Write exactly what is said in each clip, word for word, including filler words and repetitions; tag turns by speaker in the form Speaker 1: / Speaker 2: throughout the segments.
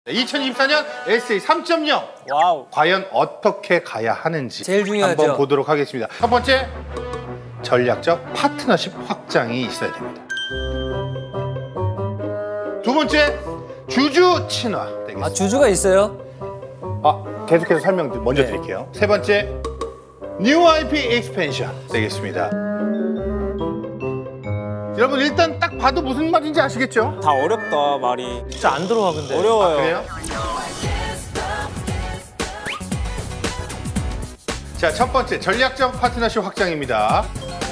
Speaker 1: 이천이십사 년 에스에이 삼 점 영
Speaker 2: 와우.
Speaker 1: 과연 어떻게 가야 하는지
Speaker 3: 제일 중요하죠.
Speaker 1: 한번 보도록 하겠습니다. 첫 번째, 전략적 파트너십 확장이 있어야 됩니다. 두 번째, 주주 친화 되겠습니다.
Speaker 3: 아, 주주가 있어요?
Speaker 1: 아, 계속해서 설명 먼저
Speaker 3: 네.
Speaker 1: 드릴게요. 세 번째, 뉴 아이피 익스펜션 되겠습니다. 여러분 일단 딱 봐도 무슨 말인지 아시겠죠?
Speaker 2: 다 어렵다 말이.
Speaker 3: 진짜 안 들어와 근데.
Speaker 2: 어려워요.
Speaker 1: 아, 그래요? 자, 첫 번째 전략적 파트너십 확장입니다.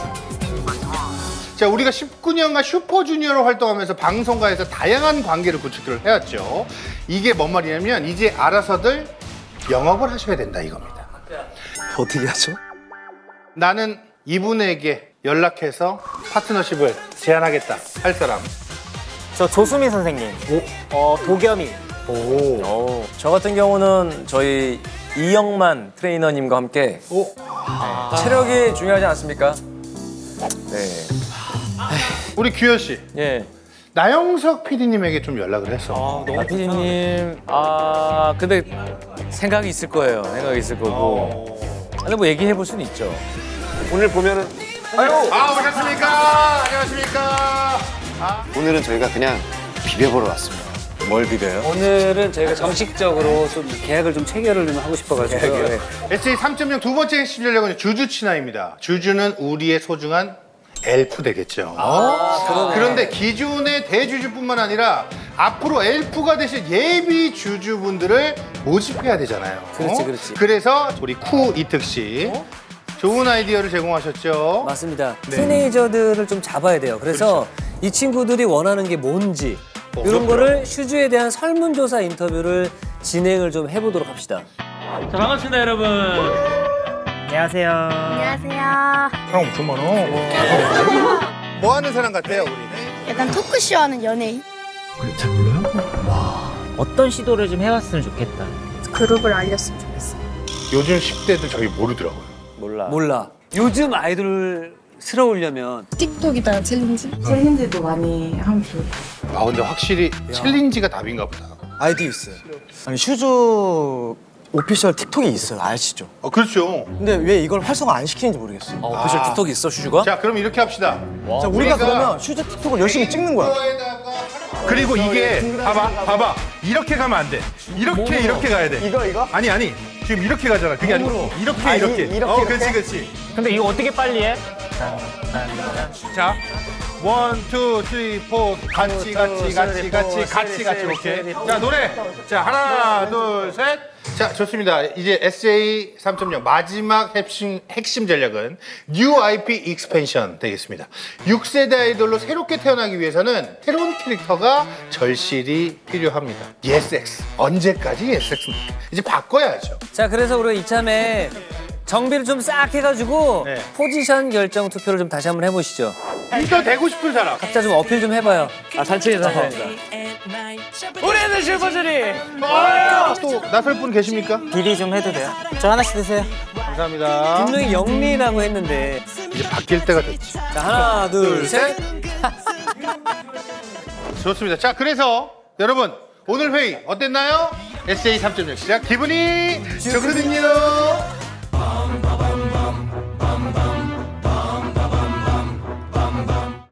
Speaker 1: 자, 우리가 십구 년간 슈퍼주니어로 활동하면서 방송가에서 다양한 관계를 구축을 해왔죠. 이게 뭔 말이냐면 이제 알아서들 영업을 하셔야 된다 이겁니다.
Speaker 2: 어떻게 하죠?
Speaker 1: 나는 이분에게 연락해서 파트너십을 제안하겠다 할 사람.
Speaker 2: 저 조수미 선생님. 오. 어 도겸이.
Speaker 1: 오.
Speaker 3: 오. 저 같은 경우는 저희 이영만 트레이너님과 함께
Speaker 1: 오.
Speaker 3: 아. 체력이 중요하지 않습니까? 네.
Speaker 1: 우리 규현 씨.
Speaker 3: 예.
Speaker 1: 나영석 피디님에게 좀 연락을 했어.
Speaker 3: 아, 너무 피디님. 아, 근데 생각이 있을 거예요. 생각이 있을 거고. 근데 뭐 얘기해 볼 수는 있죠.
Speaker 2: 오늘 보면은.
Speaker 1: 아유, 아, 오셨습니까? 안녕하십니까? 아.
Speaker 4: 오늘은 저희가 그냥 비벼보러 왔습니다.
Speaker 3: 뭘 비벼요?
Speaker 5: 오늘은 저희가 정식적으로 좀 계약을 좀 체결을 좀 하고 싶어가지고. 네.
Speaker 1: 에스에이 삼 점 영 두 번째 핵심 전략은 주주 친화입니다. 주주는 우리의 소중한 엘프 되겠죠. 아, 그런데 기존의 대주주뿐만 아니라 앞으로 엘프가 되실 예비 주주분들을 모집해야 되잖아요.
Speaker 3: 그렇지, 그렇지.
Speaker 1: 그래서 우리 쿠 이특 씨
Speaker 3: 어?
Speaker 1: 좋은 아이디어를 제공하셨죠.
Speaker 3: 맞습니다.
Speaker 1: 네.
Speaker 3: 티네이저들을 좀 잡아야 돼요. 그래서
Speaker 1: 그렇죠.
Speaker 3: 이 친구들이 원하는 게 뭔지
Speaker 1: 어,
Speaker 3: 이런
Speaker 1: 그렇구나.
Speaker 3: 거를 슈즈에 대한 설문조사 인터뷰를 진행을 좀 해보도록 합시다.
Speaker 6: 자, 반갑습니다, 여러분.
Speaker 2: 안녕하세요.
Speaker 7: 안녕하세요.
Speaker 1: 사람 엄청 많아. 뭐 하는 사람 같아요, 우리?
Speaker 7: 약간 토크쇼 하는 연예인?
Speaker 5: 어떤 시도를 좀 해왔으면 좋겠다.
Speaker 7: 그룹을 알렸으면 좋겠어.
Speaker 1: 요즘 십 대들 저희 모르더라고요.
Speaker 2: 몰라.
Speaker 3: 몰라.
Speaker 5: 요즘 아이돌스러우려면
Speaker 7: 틱톡이다 챌린지?
Speaker 8: 챌린지도 많이 하면 좋을 것
Speaker 1: 아, 근데 확실히 챌린지가 답인가 보다.
Speaker 4: 아이디 있어요. 아니 슈즈 오피셜 틱톡이 있어요. 아시죠?
Speaker 1: 어, 그렇죠.
Speaker 4: 근데 왜 이걸 활성화 안 시키는지 모르겠어요.
Speaker 3: 아, 오피셜 틱톡 있어, 슈즈가?
Speaker 1: 자, 그럼 이렇게 합시다.
Speaker 4: 자, 우리가 그러면 슈즈 틱톡을 열심히 찍는 거야.
Speaker 1: 그리고 이게 봐봐, 봐봐. 이렇게 가면 안 돼. 이렇게 이렇게 가야 돼.
Speaker 4: 이거 이거?
Speaker 1: 아니 아니. 지금 이렇게 가잖아. 그게 아니고 이렇게
Speaker 4: 아, 이-
Speaker 1: 이렇게.
Speaker 4: 이렇게,
Speaker 1: 어,
Speaker 4: 이렇게?
Speaker 1: 그렇지 그렇지.
Speaker 6: 근데 이거 어떻게 빨리 해?
Speaker 1: 자, 원, 투, 쓰리, 포. 같이 같이 같이 같이 같이 같이 오케이. 자, 노래. 자, 하나, 둘, 셋. 자, 좋습니다. 이제 에스에이 삼 점 영 마지막 핵심, 핵심 전략은 뉴 아이피 익스펜션 되겠습니다. 육 세대 아이돌로 새롭게 태어나기 위해서는 새로운 캐릭터가 절실히 필요합니다. 예스엑스. 언제까지 예스엑스입니까? 이제 바꿔야죠.
Speaker 3: 자, 그래서 우리가 이참에 정비를 좀 싹 해가지고
Speaker 1: 네.
Speaker 3: 포지션 결정 투표를 좀 다시 한번 해보시죠.
Speaker 1: 리더 되고 싶은 사람.
Speaker 3: 각자 좀 어필 좀 해봐요.
Speaker 6: 아, 단체에서 하십니다. 우리는 슈퍼주니!
Speaker 1: 또 나설 분 계십니까?
Speaker 2: 비리 좀 해도 돼요? 저 하나씩 드세요.
Speaker 1: 감사합니다.
Speaker 3: 분명히 영리라고 했는데.
Speaker 1: 이제 바뀔 때가 됐지.
Speaker 3: 자, 하나, 둘, 셋.
Speaker 1: 좋습니다. 자, 그래서 여러분 오늘 회의 어땠나요? 에스에이 삼 점 영 시작. 기분이 좋거든요.